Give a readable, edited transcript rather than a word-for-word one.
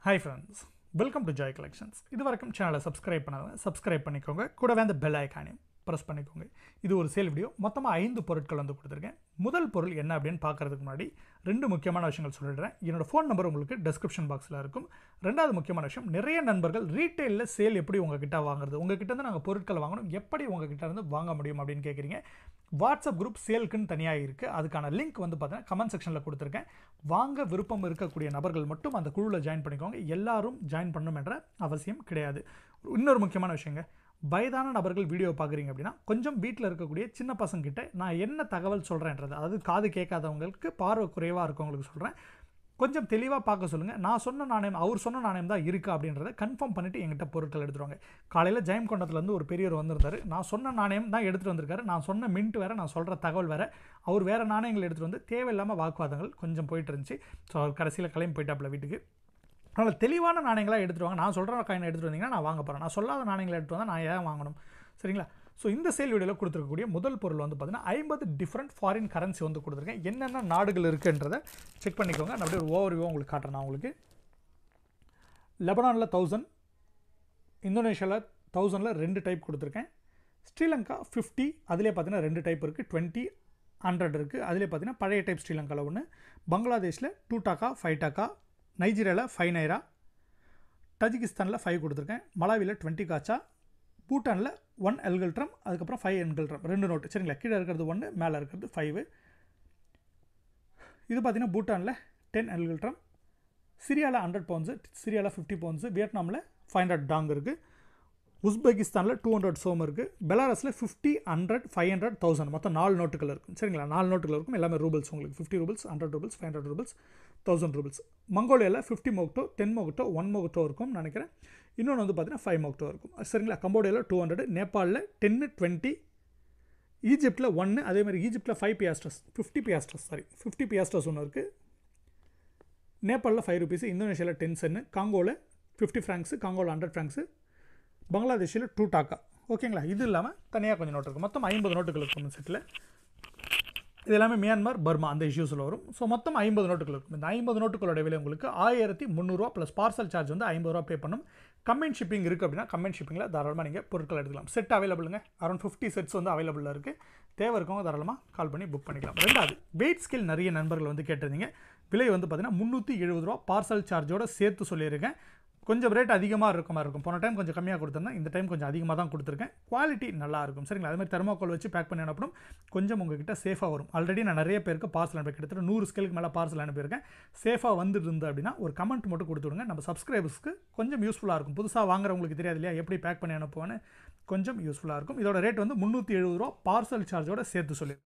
Hi friends, welcome to Joy Collections. இது வரைக்கும் சேனலை சப்ஸ்கிரைப் பண்ணாதவங்க சப்ஸ்கிரைப் பண்ணிக்கோங்க. கூடவே அந்த பெல் ஐக்கானையும் ப்ரெஸ் பண்ணிக்கோங்க. இது ஒரு சேல் வீடியோ. மொத்தமாக 5 பொருட்கள் வந்து கொடுத்துருக்கேன். முதல் பொருள் என்ன அப்படின்னு பார்க்கறதுக்கு முன்னாடி 2 முக்கியமான விஷயங்கள் சொல்லிடுறேன். என்னோட ஃபோன் நம்பர் உங்களுக்கு டிஸ்கிரிப்ஷன் பாக்ஸில் இருக்கும். ரெண்டாவது முக்கியமான விஷயம், நிறைய நண்பர்கள் ரீட்டெயிலில் சேல் எப்படி உங்ககிட்ட வாங்குறது, உங்ககிட்ட இருந்து நாங்கள் பொருட்கள் வாங்கணும், எப்படி உங்ககிட்ட இருந்து வாங்க முடியும் அப்படின்னு கேட்குறீங்க. வாட்ஸ்அப் குரூப் சேலுக்குன்னு தனியாக இருக்குது. அதுக்கான லிங்க் வந்து பார்த்தீங்கன்னா கமெண்ட் செக்ஷனில் கொடுத்துருக்கேன். வாங்க விருப்பம் இருக்கக்கூடிய நபர்கள் மட்டும் அந்த குழுவில் ஜாயின் பண்ணிக்கோங்க. எல்லாரும் ஜாயின் பண்ணணும் என்ற அவசியம் கிடையாது. இன்னொரு முக்கியமான விஷயங்க, வயதான நபர்கள் வீடியோ பார்க்குறீங்க அப்படின்னா கொஞ்சம் வீட்டில் இருக்கக்கூடிய சின்ன பசங்கிட்ட நான் என்ன தகவல் சொல்கிறேன்றது, அதாவது காது கேட்காதவங்களுக்கு, பார்வை குறைவாக இருக்கவங்களுக்கு சொல்கிறேன், கொஞ்சம் தெளிவாக பார்க்க சொல்லுங்கள். நான் சொன்ன நாணயம் அவர் சொன்ன நாணயம் தான் இருக்குது அப்படின்றத கன்ஃபார்ம் பண்ணிவிட்டு எங்கிட்ட பொருட்கள் எடுத்துருவாங்க. காலையில் ஜெயம் கொண்டத்துலேருந்து ஒரு பெரியவர் வந்திருந்தார். நான் சொன்ன நாணயம் தான் எடுத்துகிட்டு வந்திருக்காரு. நான் சொன்ன மின்ட் வேறு, நான் சொல்கிற தகவல் வேறு. அவர் வேறு நாணயங்கள் எடுத்துகிட்டு வந்து தேவையில்லாமல் வாக்குவாதங்கள் கொஞ்சம் போயிட்டு இருந்துச்சு. ஸோ அவர் கடைசியில் கிளம்பி போயிட்டாப்புல வீட்டுக்கு. அதனால் தெளிவான நாணயங்களாக எடுத்துகிட்டு வாங்க. நான் சொல்கிற காயினை எடுத்துகிட்டு வந்தீங்கன்னா நான் வாங்க போகிறேன். நான் சொல்லாத நாணயங்களை எடுத்துகிட்டு வந்தால் நான் ஏன் வாங்கணும்? சரிங்களா? ஸோ இந்த சேல் வீடியோவில் கொடுத்துருக்கக்கூடிய முதல் பொருள் வந்து பார்த்தீங்கன்னா 50 டிஃப்ரெண்ட் ஃபாரின் கரன்சி வந்து கொடுத்துருக்கேன். என்னென்ன நாடுகள் இருக்குன்றதை செக் பண்ணிக்கோங்க. நான் அப்படியே ஒரு ஓவர்வியூ உங்களுக்கு காட்டுறேன். நான் உங்களுக்கு லெபனானில் 1000, இந்தோனேஷியாவில் 1000ல் 2 டைப் கொடுத்துருக்கேன். ஸ்ரீலங்கா 50, அதிலே பார்த்தீங்கன்னா 2 டைப் இருக்குது. 20, 100 இருக்குது. அதிலே பார்த்தீங்கன்னா பழைய டைப் ஸ்ரீலங்காவில் ஒன்று. பங்களாதேஷில் 2 டாக்கா, 5 டாக்கா. நைஜீரியாவில் 5 நைரா. தஜிகிஸ்தானில் 5 கொடுத்துருக்கேன். மலாவியில் 20 காச்சா. பூட்டானில் 1 எல்கல்ட்ரம், அதுக்கப்புறம் 5 எல்கல்ட்ரம், 2 நோட்டு. சரிங்களா? கீழே இருக்கிறது 1, மேலே இருக்கிறது 5. இது பார்த்தீங்கன்னா பூட்டானில் 10 எல்கல்ட்ரம். சிரியாவில் 100 பவுண்ட்ஸு, சிரியாவில் 50 பவுண்ட்ஸு. வியட்நாமில் 500 டாங் இருக்குது. உஸ்பெகிஸ்தானில் 200 சோம் இருக்குது. பெலாரஸில் 50, 100, 500, 1000, மொத்தம் 4 நோட்டுகள் இருக்கும். சரிங்களா? 4 நோட்டுகள் இருக்கும். எல்லாமே ரூபல்ஸ். உங்களுக்கு 50 ரூபல்ஸ், 100 ரூபல்ஸ், 500 ரூபல்ஸ், 1000 ரூபல்ஸ். மங்கோலியாவில் 50 மோக்டோ, 10 மோக்டோ, 1 மோக்டோ இருக்கும்னு நினைக்கிறேன். இன்னொன்று வந்து பார்த்தீங்கன்னா 5 மோக்டோ இருக்கும். சரிங்களா? கம்போடியாவில் 200, நேபாளில் 10, 20, ஈஜிப்டில் 1, அதேமாதிரி ஈஜிப்டில் 5 பியாஸ்டர்ஸ், 50 பியாஸ்டர்ஸ், 50 பியாஸ்டர்ஸ் ஒன்று இருக்குது. நேபாளில் 5 ருபீஸ், இந்தோனேஷியாவில் 10 சென்னு, காங்கோவில் 50 ஃப்ராங்க்ஸு, காங்கோவில் 100 ஃப்ராங்க்ஸு, பங்களாதேஷில் 2 டாக்கா. ஓகேங்களா? இது இல்லாமல் தனியாக கொஞ்சம் நோட்டு இருக்குது. மொத்தம் 50 நோட்டுகள் இருக்கும் இந்த செட்டில். இது எல்லாமே மியான்மர், பர்மா அந்த இஷ்யூஸில் வரும். ஸோ மொத்தம் 50 நோட்டுகள் இருக்கும். இந்த 50 நோட்டுகளோட விலை உங்களுக்கு 1300 ரூபா ப்ளஸ் பார்சல் சார்ஜ் வந்து 50 ரூபா பே பண்ணும். கம்பைன் ஷிப்பிங் இருக்குது அப்படின்னா கம்பைன் ஷிப்பிங்கில் தாராளமாக நீங்கள் பொருட்கள் எடுத்துக்கலாம். செட் அவைலபிளுங்க. அரௌண்ட் 50 செட்ஸ் வந்து அவைலபிளாக இருக்குது. தேவை இருக்கவங்க தாராளமாக கால் பண்ணி புக் பண்ணிக்கலாம். ரெண்டாவது, வெயிட் ஸ்கேல் நிறைய நண்பர்கள் வந்து கேட்டிருந்தீங்க. விலை வந்து பார்த்தீங்கன்னா 370 ரூபா பார்சல் சார்ஜோடு சேர்த்து சொல்லியிருக்கேன். கொஞ்சம் ரேட் அதிகமாக இருக்க மாதிரி இருக்கும். போன டைம் கொஞ்சம் கம்மியாக கொடுத்துருந்தேன். இந்த டைம் கொஞ்சம் அதிகமாக தான் கொடுத்துருக்கேன். குவாலிட்டி நல்லா இருக்கும். சரிங்களா? அதே மாதிரி தெர்மோகோல் வச்சு பேக் பண்ணி அனுப்பணும். கொஞ்சம் உங்ககிட்ட சேஃபாக வரும். ஆல்ரெடி நான் நிறைய பேருக்கு பார்சல் அனுப்பி கிட்டத்தட்ட 100 ஸ்கேலுக்கு மேலே பார்சல் அனுப்பியிருக்கேன். சேஃபாக வந்துட்டு இருந்தது அப்படின்னா ஒரு கமெண்ட் மட்டும் கொடுத்து விடுங்க. நம்ம சப்ஸ்கிரைபர்ஸ்க்கு கொஞ்சம் யூஸ்ஃபுல்லாக இருக்கும். புதுசாக வாங்குறவங்களுக்கு தெரியாது இல்லையா எப்படி பேக் பண்ணி அனுப்புவேன்னு, கொஞ்சம் யூஸ்ஃபுல்லாக இருக்கும். இதோட ரேட் வந்து 370 ரூபா பார்சல் சார்ஜோட சேர்த்து சொல்லி